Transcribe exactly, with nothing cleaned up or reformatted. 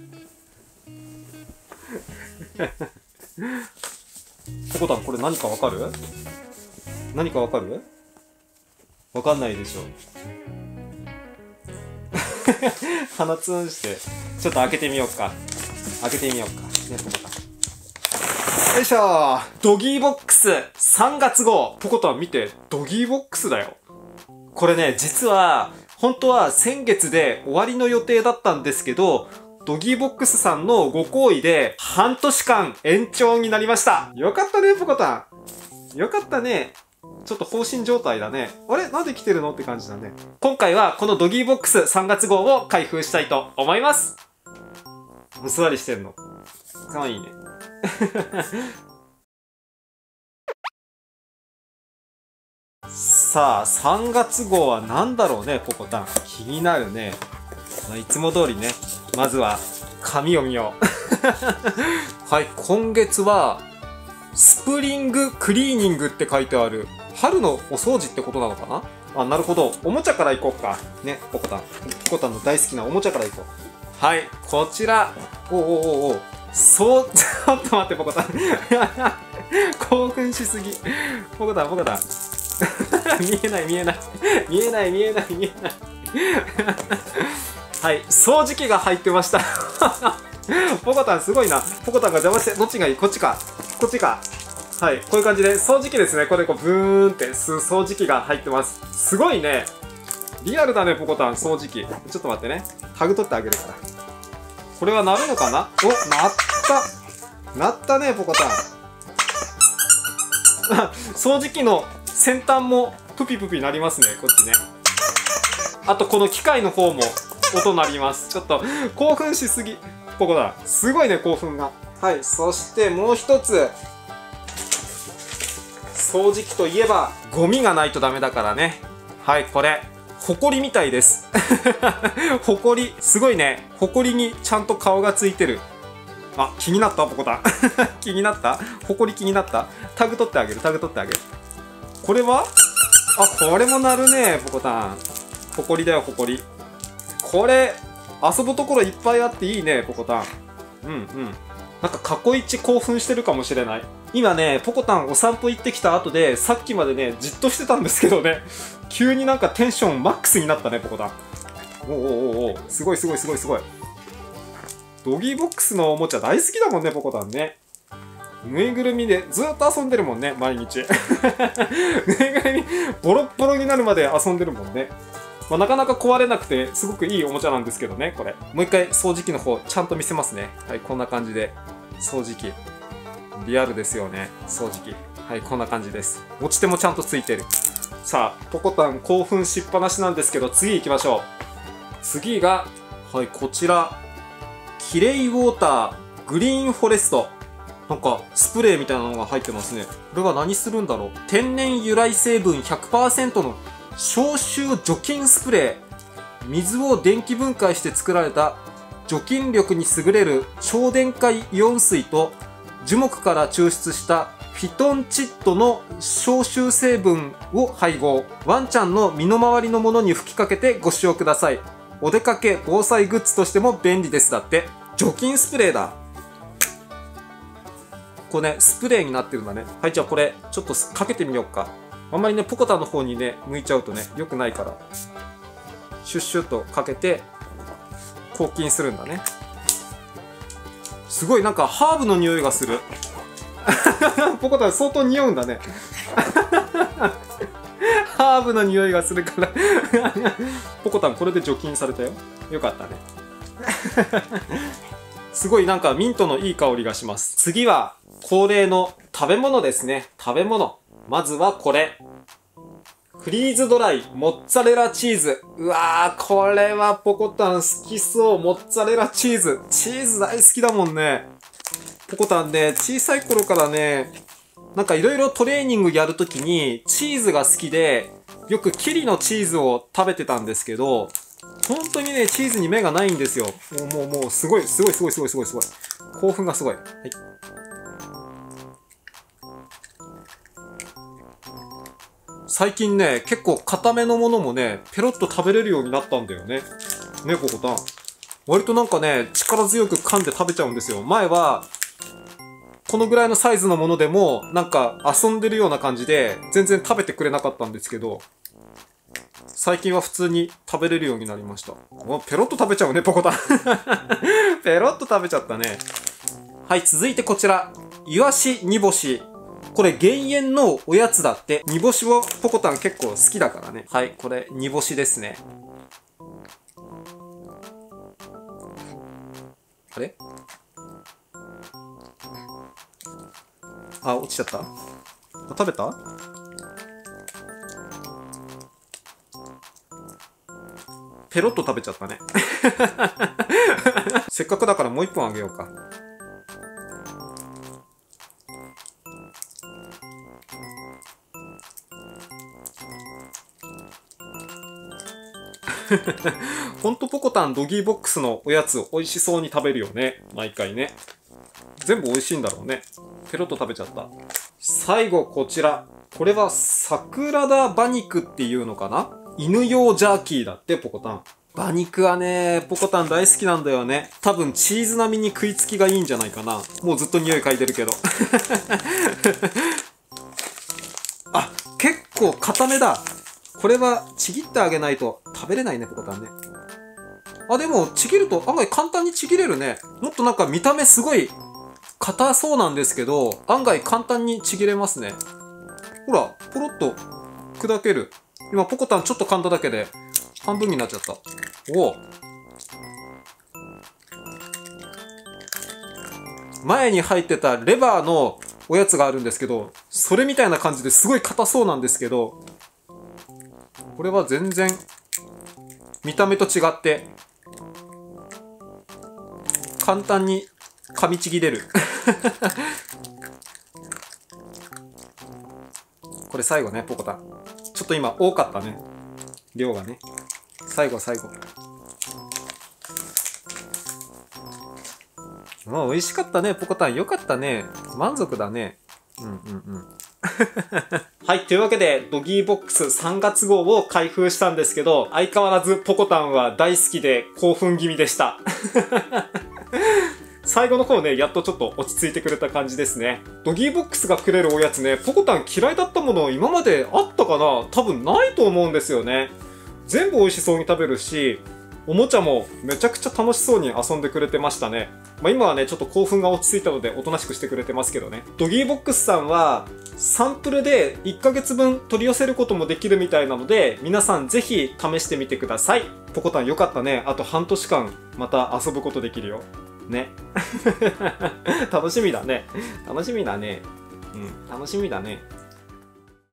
ポコタンこれ何かわかる？何かわかる？わかんないでしょ。鼻ツンしてちょっと開けてみようか。開けてみようかね、ポコタン。よいしょー。ドギーボックスさんがつ号。ポコタン見て、ドギーボックスだよ。これね、実は本当は先月で終わりの予定だったんですけど、ドギーボックスさんのご厚意で半年間延長になりました。よかったね、ポコタン。よかったね。ちょっと放心状態だね。あれなんで来てるのって感じだね。今回はこのドギーボックスさんがつ号を開封したいと思います。お座りしてんの。かわいいね。さあ、さんがつ号は何だろうね、ポコタン。気になるね。まあ、いつも通りね、まずは紙を見よう。はい、今月は、スプリングクリーニングって書いてある。春のお掃除ってことなのかなあ、なるほど。おもちゃからいこうか。ね、ポコタン。ポコタンの大好きなおもちゃからいこう。はい、こちら。おおおおそう、ちょっと待って、ポコタン。興奮しすぎ。ポコタン、ポコタン。見えない見えない見えない見えない見えないはい、掃除機が入ってました。ポコタンすごいな。ポコタンが邪魔して、どっちがいい？こっちかこっちか。はい、こういう感じで掃除機ですね。これこうブーンって吸う掃除機が入ってます。すごいね。リアルだね、ポコタン掃除機。ちょっと待ってね、タグ取ってあげるから。これは鳴るのかな？お、鳴った鳴ったね、ポコタン。掃除機の先端もプピプピなりますね、こっちね。あとこの機械の方も音鳴ります。ちょっと興奮しすぎ。ポコタンすごいね、興奮が。はい、そしてもう一つ、掃除機といえばゴミがないとダメだからね。はい、これホコリみたいです。ホコリすごいね。ホコリにちゃんと顔がついてる。あ、気になったポコタン。気になった？ホコリ気になった？タグ取ってあげる、タグ取ってあげる。これは？あ、これも鳴るね、ポコタン。ホコリだよ、ホコリ。これ遊ぶところいっぱいあっていいね、ポコタン。うんうん。なんか過去一興奮してるかもしれない。今ね、ポコタンお散歩行ってきた後で、さっきまでね、じっとしてたんですけどね、急になんかテンションマックスになったね、ポコタン。おおおお、すごいすごいすごいすごい。ドギーボックスのおもちゃ大好きだもんね、ポコタンね。ぬいぐるみでずっと遊んでるもんね、毎日。ぬいぐるみ、ボロッボロになるまで遊んでるもんね。まあ、なかなか壊れなくて、すごくいいおもちゃなんですけどね、これ。もう一回掃除機の方、ちゃんと見せますね。はい、こんな感じで。掃除機。リアルですよね、掃除機。はい、こんな感じです。持ち手もちゃんとついてる。さあ、ポコタン興奮しっぱなしなんですけど、次行きましょう。次が、はい、こちら。キレイウォーターグリーンフォレスト。なんかスプレーみたいなのが入ってますね。これは何するんだろう。天然由来成分 ひゃくパーセント の消臭除菌スプレー。水を電気分解して作られた除菌力に優れる超電解イオン水と樹木から抽出したフィトンチッドの消臭成分を配合。ワンちゃんの身の回りのものに吹きかけてご使用ください。お出かけ防災グッズとしても便利です。だって。除菌スプレーだ。これね、スプレーになってるんだね。はい、じゃあこれ、ちょっとかけてみようか。あんまりね、ポコタンの方にね、向いちゃうとね、良くないから。シュッシュッとかけて、抗菌するんだね。すごい、なんかハーブの匂いがする。ポコタン相当匂うんだね。ハーブの匂いがするから。ポコタンこれで除菌されたよ。よかったね。すごいなんかミントのいい香りがします。次は恒例の食べ物ですね。食べ物。まずはこれ。フリーズドライモッツァレラチーズ。うわー、これはポコタン好きそう。モッツァレラチーズ。チーズ大好きだもんね。ポコタンね、小さい頃からね、なんかいろいろトレーニングやるときにチーズが好きで、よくキリのチーズを食べてたんですけど、本当にね、チーズに目がないんですよ。もうもうもう、すごい、すごい、すごい、すごい、すごい、すごい。興奮がすごい。はい。最近ね、結構固めのものもね、ペロッと食べれるようになったんだよね。ね、ポコタン。 割となんかね、力強く噛んで食べちゃうんですよ。前は、このぐらいのサイズのものでも、なんか遊んでるような感じで、全然食べてくれなかったんですけど、最近は普通に食べれるようになりました。お、ペロッと食べちゃうね、ポコタン。ペロッと食べちゃったね。はい、続いてこちら。イワシ煮干し。これ減塩のおやつだって。煮干しをポコタン結構好きだからね。はい、これ煮干しですね。あれ？あ、落ちちゃった？食べた？ペロッと食べちゃったね。せっかくだからもう一本あげようか。ほんとポコタンドギーボックスのおやつ美味しそうに食べるよね。毎回ね。全部美味しいんだろうね。ペロッと食べちゃった。最後こちら。これは桜田馬肉っていうのかな？犬用ジャーキーだって、ポコタン。馬肉はね、ポコタン大好きなんだよね。多分チーズ並みに食いつきがいいんじゃないかな。もうずっと匂い嗅いでるけど。あ、結構固めだ。これはちぎってあげないと食べれないね、ポコタンね。あ、でもちぎると案外簡単にちぎれるね。もっとなんか見た目すごい硬そうなんですけど、案外簡単にちぎれますね。ほら、ポロッと砕ける。今ポコタンちょっと噛んだだけで半分になっちゃった。おお。前に入ってたレバーのおやつがあるんですけど、それみたいな感じですごい硬そうなんですけど、これは全然見た目と違って簡単に噛みちぎれる。これ最後ね、ポコタン。ちょっと今多かったね。量がね。最後最後。もう美味しかったね、ポコタン。よかったね。満足だね。うんうんうん。はい、というわけで、ドギーボックスさんがつ号を開封したんですけど、相変わらずポコタンは大好きで興奮気味でした。最後の方ね、やっとちょっと落ち着いてくれた感じですね。ドギーボックスがくれるおやつね、ポコタン嫌いだったもの今まであったかな？多分ないと思うんですよね。全部美味しそうに食べるし、おもちゃもめちゃくちゃ楽しそうに遊んでくれてましたね。まあ、今はね、ちょっと興奮が落ち着いたのでおとなしくしてくれてますけどね。ドギーボックスさんはサンプルでいっかげつぶん取り寄せることもできるみたいなので、皆さんぜひ試してみてください。ポコタンよかったね。あと半年間また遊ぶことできるよ。ね。楽しみだね。楽しみだね。うん、楽しみだね。